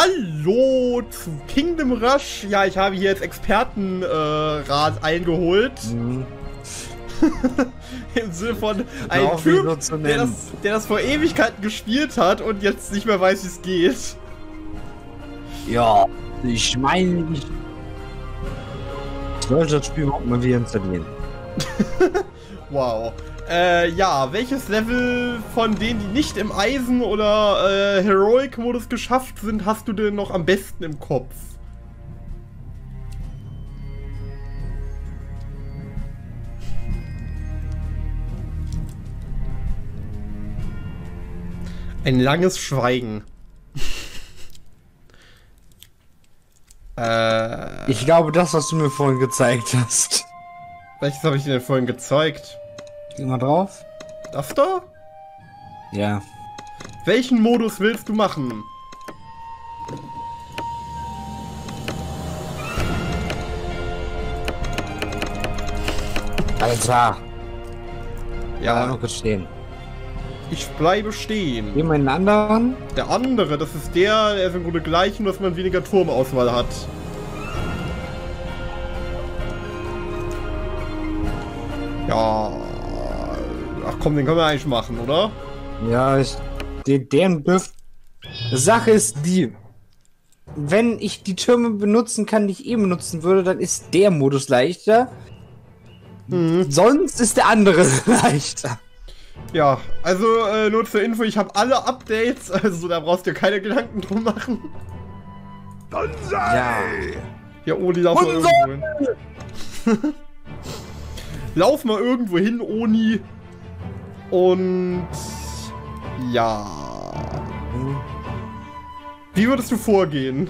Hallo zu Kingdom Rush. Ja, ich habe hier jetzt Expertenrat eingeholt. Im Sinne von einem Typ, der das vor Ewigkeiten gespielt hat und jetzt nicht mehr weiß, wie es geht. Ja, ich meine, ich sollte das Spiel überhaupt mal wieder installieren. Wow. Ja, welches Level von denen, die nicht im Eisen- oder Heroic-Modus geschafft sind, hast du denn noch am besten im Kopf? Ein langes Schweigen. Ich glaube, das, was du mir vorhin gezeigt hast. Welches habe ich dir denn vorhin gezeigt? Geh mal drauf. Das da? Ja. Welchen Modus willst du machen? Alter. Ja, noch kurz stehen. ich bleibe stehen. Geh mal in den anderen. Der andere, das ist der ist im Grunde gleich, nur dass man weniger Turmauswahl hat. Ja. Ach komm, den können wir eigentlich machen, oder? Ja, deren dürft. Sache ist die. Wenn ich die Türme benutzen kann, die ich eben benutzen würde, dann ist der Modus leichter. Sonst ist der andere leichter. Ja, also nur zur Info, ich habe alle Updates, also da brauchst du dir keine Gedanken drum machen. Ja. Ja, Oni, lauf mal irgendwo hin. Lauf mal irgendwo hin, Oni. Und ja. Wie würdest du vorgehen?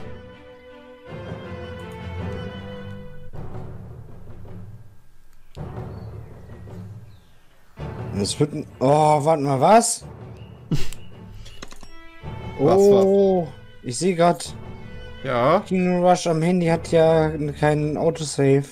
Es wird ein. Oh, warte mal, was? Was? Ich sehe gerade. Ja. Kingdom Rush am Handy hat ja keinen Autosave.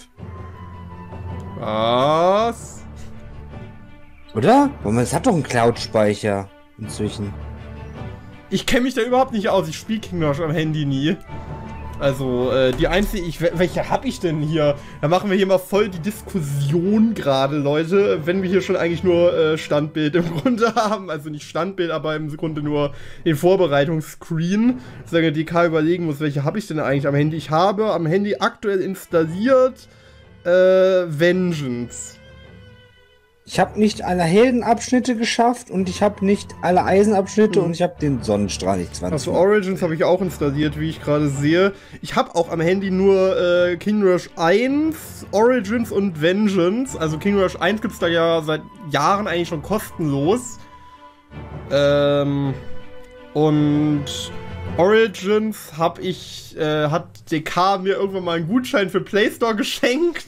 Was? Oder? Es hat doch einen Cloud-Speicher inzwischen. Ich kenne mich da überhaupt nicht aus. Ich spiele Kingdom Rush am Handy nie. Also, die einzige, welche habe ich denn hier? Da machen wir hier mal voll die Diskussion gerade, Leute, wenn wir hier schon eigentlich nur Standbild im Grunde haben. Also nicht Standbild, aber im Grunde nur den Vorbereitungsscreen. Solange die DK überlegen muss, welche habe ich denn eigentlich am Handy? Ich habe am Handy aktuell installiert Vengeance. Ich habe nicht alle Heldenabschnitte geschafft und ich habe nicht alle Eisenabschnitte und ich habe den Sonnenstrahl nicht 20. Also Origins habe ich auch installiert, wie ich gerade sehe. Ich habe auch am Handy nur Kingdom Rush 1, Origins und Vengeance. Also Kingdom Rush 1 gibt es da ja seit Jahren eigentlich schon kostenlos. Und Origins hat DK mir irgendwann mal einen Gutschein für Play Store geschenkt.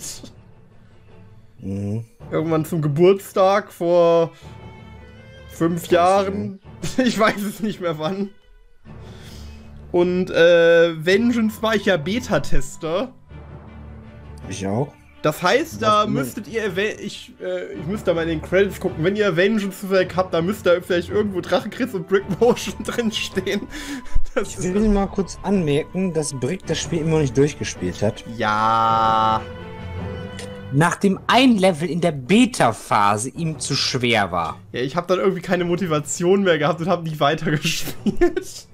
Irgendwann zum Geburtstag vor 5 Jahren. Ich weiß es nicht mehr wann. Und Vengeance war ich ja Beta-Tester. Ich auch. Das heißt, da müsstet ihr, ich müsste da mal in den Credits gucken, wenn ihr Vengeance zufällig habt, da müsste da vielleicht irgendwo Drachenchris und Brick Motion drin stehen. Ich will mal kurz anmerken, dass Brick das Spiel immer noch nicht durchgespielt hat. Ja. Nachdem ein Level in der Beta-Phase ihm zu schwer war. Ja, ich habe dann irgendwie keine Motivation mehr gehabt und habe nicht weitergespielt.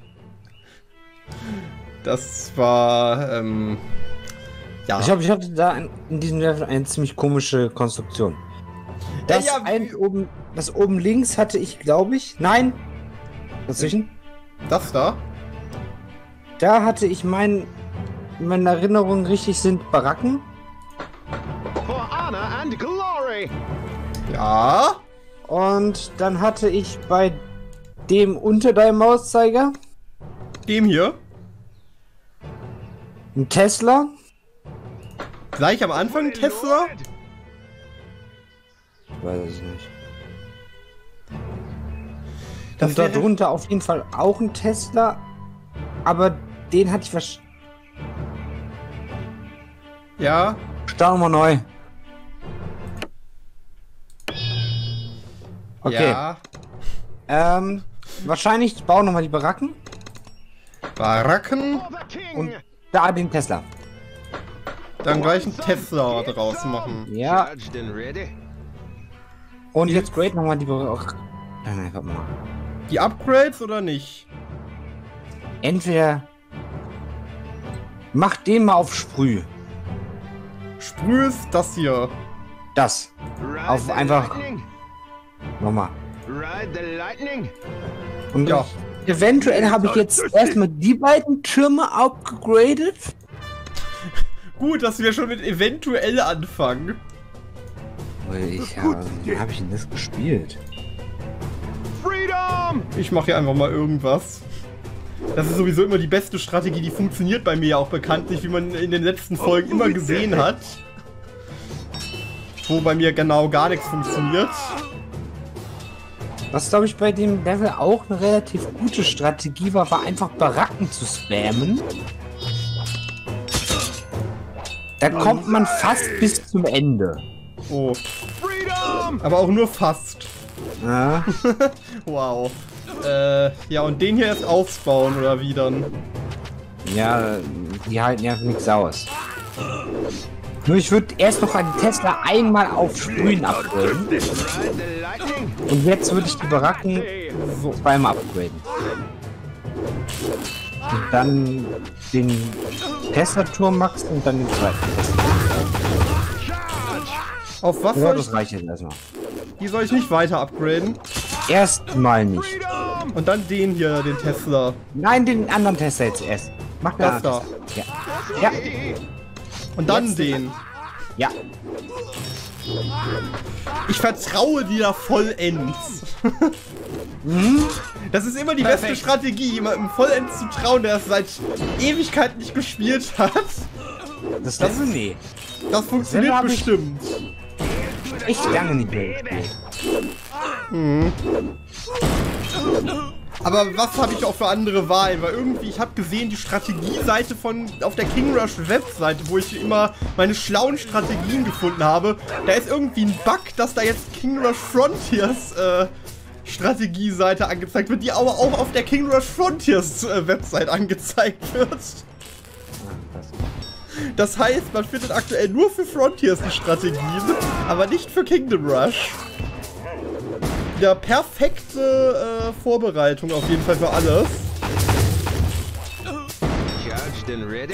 Das war, ja. Ich glaube, ich hatte da in diesem Level eine ziemlich komische Konstruktion. Das, das oben links hatte ich, glaube ich. Nein! Dazwischen. Das da? Da hatte ich meine Erinnerungen richtig sind Baracken. And glory. Ja. Und dann hatte ich bei dem unter deinem Mauszeiger Dem hier. einen Tesla. Gleich am Anfang ein Tesla. Ich weiß es nicht. Das Und darunter auf jeden Fall auch ein Tesla. Aber den hatte ich wahrscheinlich. Ja. Starten wir neu. Okay. Ja. Wahrscheinlich bauen nochmal die Baracken. Baracken. Und da den Tesla. Dann gleich einen Tesla draus machen. Ja. Und jetzt grade nochmal die... Ach, nein, warte mal. Die Upgrades oder nicht? Entweder... Mach den mal auf Sprüh. Sprüh ist das hier. Das. Auf einfach... Nochmal. Und Ja. eventuell habe ich jetzt erstmal die beiden Türme upgradet. Gut, dass wir schon mit eventuell anfangen. Wie habe ich denn das gespielt? Ich mache hier einfach mal irgendwas. Das ist sowieso immer die beste Strategie, die funktioniert bei mir ja auch bekanntlich, wie man in den letzten Folgen immer gesehen hat. Wo bei mir genau gar nichts funktioniert. Was, glaube ich, bei dem Level auch eine relativ gute Strategie war einfach Baracken zu spammen. Da kommt man fast bis zum Ende. Oh. Aber auch nur fast. Ja. Wow. Ja, und den hier erst aufbauen, oder wie dann? Ja, die halten ja nichts aus. Nur ich würde erst noch einen Tesla einmal auf Sprühen upgraden. Und jetzt würde ich die Baracken so zweimal upgraden. Und dann den Tesla-Turm max und dann den zweiten Tesla. Auf was Ja, soll das ich? reicht jetzt erstmal. Die soll ich nicht weiter upgraden. Erstmal nicht. Und dann den hier, den Tesla. Nein, den anderen Tesla jetzt erst. Mach den Das anderen da. Tesla. Ja. Ja. Und dann Jetzt den. Ja. Ich vertraue dir da vollends. Das ist immer die beste Strategie, jemandem vollends zu trauen, der es seit Ewigkeiten nicht gespielt hat. Das Level, nee. Das funktioniert hab ich- bestimmt. Echt lange nicht mehr gespielt. Aber was habe ich auch für andere Wahlen? Weil irgendwie, ich habe gesehen, die Strategieseite auf der King Rush Webseite, wo ich immer meine schlauen Strategien gefunden habe, da ist irgendwie ein Bug, dass da jetzt King Rush Frontiers Strategieseite angezeigt wird, die aber auch auf der King Rush Frontiers Website angezeigt wird. Das heißt, man findet aktuell nur für Frontiers die Strategien, aber nicht für Kingdom Rush. Ja, perfekte Vorbereitung auf jeden Fall für alles. Charged and ready.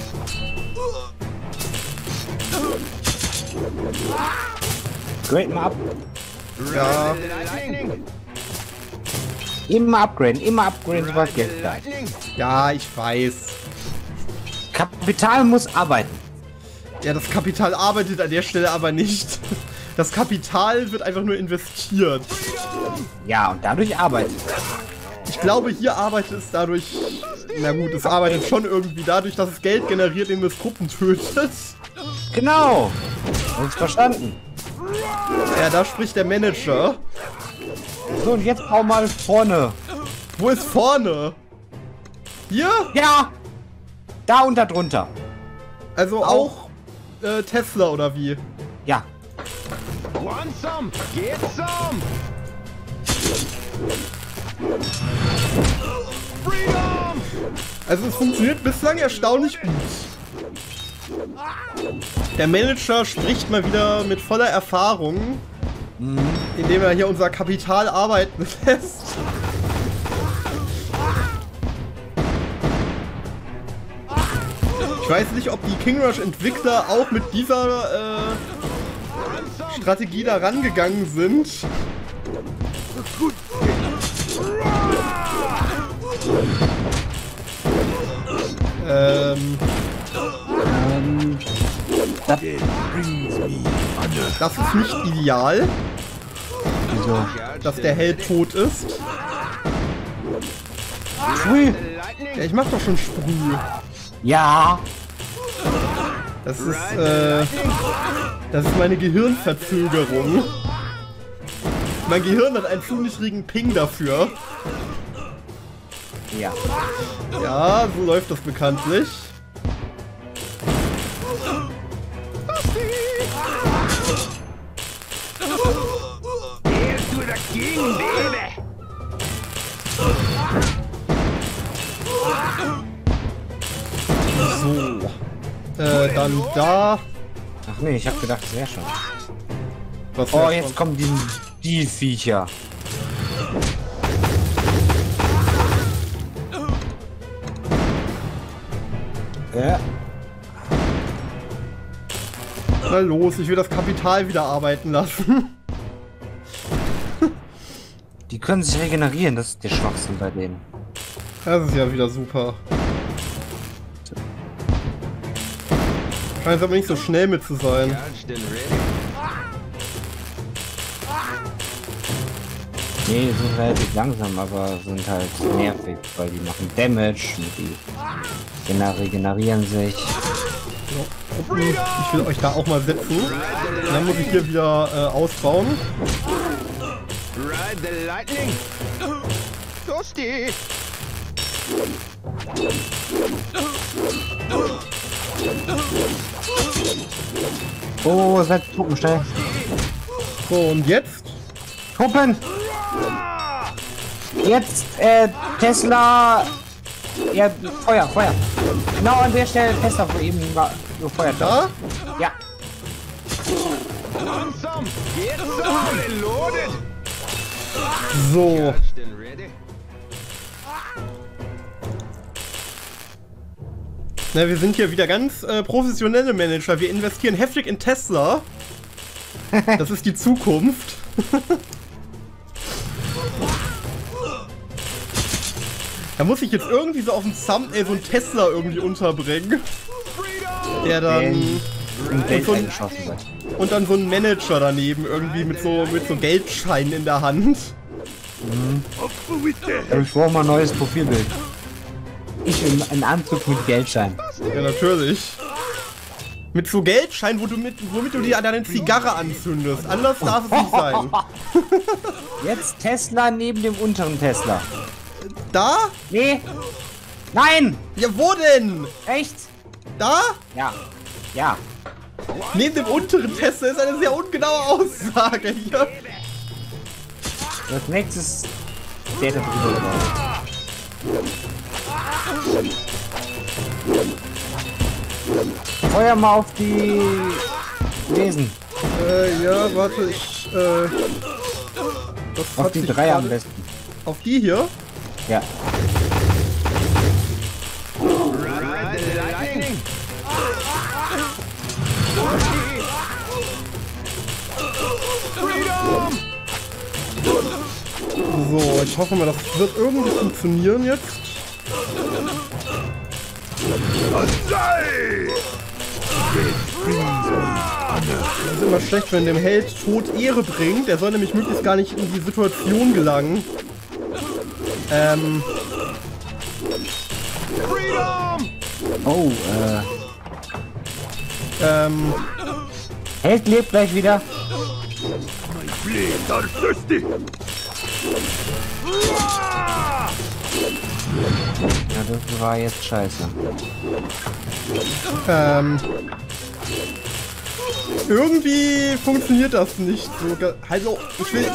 Grade mal ab. Ja, Lightning. Immer upgraden, sobald Geld da ist. Lightning. ja, ich weiß. Kapital muss arbeiten. Ja, das Kapital arbeitet an der Stelle aber nicht. Das Kapital wird einfach nur investiert. Ja, und dadurch arbeitet. Ich glaube, hier arbeitet es dadurch... Na gut, es arbeitet schon irgendwie dadurch, dass es Geld generiert, indem es Gruppen tötet. Genau. Uns verstanden. Ja, da spricht der Manager. So, und jetzt bau mal vorne. Wo ist vorne? Hier? Ja. Da und da drunter. Also auch Tesla oder wie? Ja. Want some? Get some. Freedom. Also es funktioniert bislang erstaunlich gut. Der Manager spricht mal wieder mit voller Erfahrung, indem er hier unser Kapital arbeiten lässt. Ich weiß nicht, ob die King Rush Entwickler auch mit dieser Strategie da rangegangen sind. Das ist nicht ideal, Wieso? dass der Held tot ist. Pfui. Ja, ich mach doch schon Sprüh. Ja. Das ist meine Gehirnverzögerung. Mein Gehirn hat einen zu niedrigen Ping dafür. Ja. Ja, so läuft das bekanntlich. Here's to the king, baby. So. Dann da. Ach nee, ich hab gedacht, das wäre schon. Was Oh, wär jetzt schon? kommen die Viecher. Ja. Na los, ich will das Kapital wieder arbeiten lassen. Die können sich regenerieren, das ist der Schwachsinn bei denen. Das ist ja wieder super. Scheint aber nicht so schnell mit zu sein. Charged and ready. Nee, die sind relativ langsam, aber sind halt nervig, weil die machen Damage und die regenerieren sich. Ich will euch da auch mal setzen. Und dann muss ich hier wieder ausbauen. Ride the lightning. Toasty. Oh, seid Truppen schnell. So, und jetzt? Truppen! Jetzt, Tesla. Ja, Feuer. Genau an der Stelle Tesla, wo eben war, gefeuert Da? Ja. Want some? Get some. Loaded. So. Charged and ready. Na, wir sind hier wieder ganz professionelle Manager. Wir investieren heftig in Tesla. Das ist die Zukunft. Da muss ich jetzt irgendwie so auf dem Thumbnail so einen Tesla irgendwie unterbringen. Der dann... Im Geld so ein- eingeschossen wird. Und dann so ein Manager daneben irgendwie mit so Geldscheinen in der Hand. Aber ich brauche mal ein neues Profilbild. Ich in Anzug mit Geldschein. Ja, natürlich. Mit so Geldscheinen, womit du dir deine Zigarre anzündest. Anders darf es nicht sein. Jetzt Tesla neben dem unteren Tesla. Da? Nee. Nein! Ja, wo denn? Echt? Da? Ja. Ja. Neben dem unteren Tesla ist eine sehr ungenaue Aussage hier. Das nächste ist der da drüber. Feuer mal auf die Wesen. Ja, warte, ich, das Auf hat die sich drei am gerade- besten. Auf die hier? Ja. Ride the lightning. Freedom. So, ich hoffe mal, das wird irgendwie funktionieren jetzt. Das ist immer schlecht, wenn dem Held Tod Ehre bringt. Er soll nämlich möglichst gar nicht in die Situation gelangen. Freedom. Oh, Held lebt gleich wieder. Ja, das war jetzt scheiße. Irgendwie funktioniert das nicht so. Also, ich will...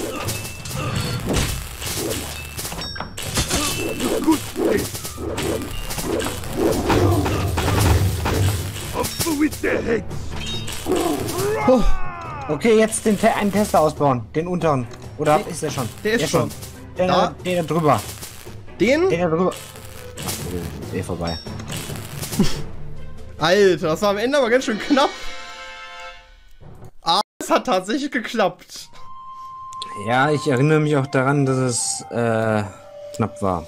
Oh, Okay, jetzt einen Tesla ausbauen. Den unteren. Oder ist der schon? der ist schon. Der Da. da drüber. den? Der da drüber. Ach, ist eh vorbei. Alter, das war am Ende aber ganz schön knapp. Ah, es hat tatsächlich geklappt. Ja, ich erinnere mich auch daran, dass es knapp war.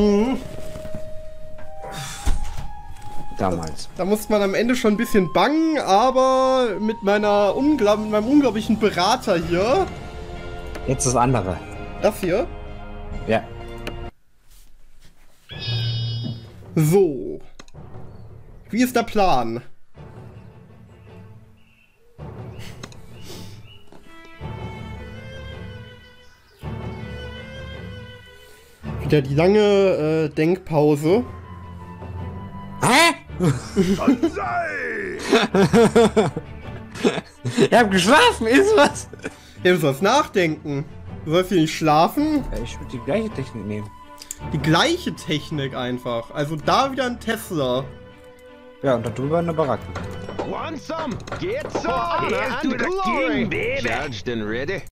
Damals. Da musste man am Ende schon ein bisschen bangen, aber mit meinem unglaublichen Berater hier, Jetzt das andere. das hier, Ja. so. Wie ist der Plan? Wieder die lange Denkpause. Hä? Ich hab geschlafen, ist was? Ja, du sollst nachdenken. Du sollst hier nicht schlafen. Ich würde die gleiche Technik nehmen. Die gleiche Technik einfach. Also da wieder ein Tesla. Ja, und da drüber eine Baracke. Want some? Get some! Honor and glory! Judged and ready.